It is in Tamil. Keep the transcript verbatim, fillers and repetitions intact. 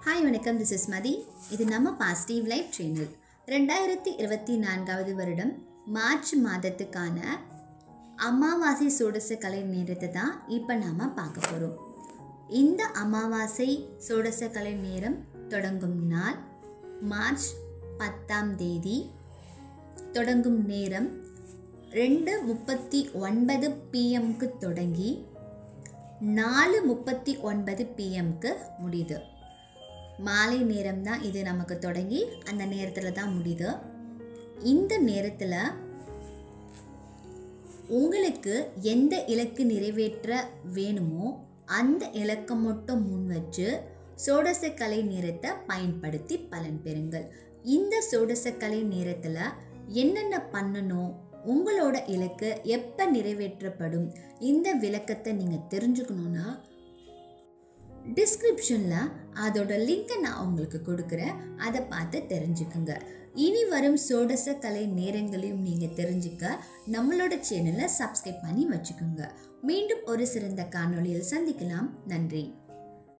ஹாய் வணக்கம், திஸ் இஸ் மதி. இது நம்ம பாசிட்டிவ் லைஃப் சேனல். ரெண்டாயிரத்தி இருபத்தி நான்காவது வருடம் மார்ச் மாதத்துக்கான அமாவாசை சோடச கலை நேரத்தை தான் இப்போ நாம் பார்க்க போகிறோம். இந்த அமாவாசை சோடச கலை நேரம் தொடங்கும் நாள் மார்ச் பத்தாம் தேதி. தொடங்கும் நேரம் ரெண்டு முப்பத்தி ஒன்பது பிஎம்க்கு தொடங்கி நாலு முப்பத்தி ஒன்பது பிஎம்க்கு முடியுது. மாலை நேரம் தான் இது நமக்கு தொடங்கி அந்த நேரத்தில் தான் முடியுது. இந்த நேரத்தில் உங்களுக்கு எந்த இலக்கு நிறைவேற்ற வேணுமோ அந்த இலக்கை மட்டும் முன் வச்சு சோடச கலை நேரத்தை பயன்படுத்தி பலன் பெறுங்கள். இந்த சோடச கலை நேரத்தில் என்னென்ன பண்ணணும், உங்களோட இலக்கு எப்போ நிறைவேற்றப்படும், இந்த விளக்கத்தை நீங்கள் தெரிஞ்சுக்கணுன்னா டிஸ்கிரிப்ஷனில் அதோட லிங்கை நான் உங்களுக்கு கொடுக்குறேன். அதை பார்த்து தெரிஞ்சுக்குங்க. இனி வரும் சோடச கலை நேரங்களையும் நீங்கள் தெரிஞ்சுக்க நம்மளோட சேனலை சப்ஸ்கிரைப் பண்ணி வச்சுக்கோங்க. மீண்டும் ஒரு சிறந்த காணொளியில் சந்திக்கலாம். நன்றி.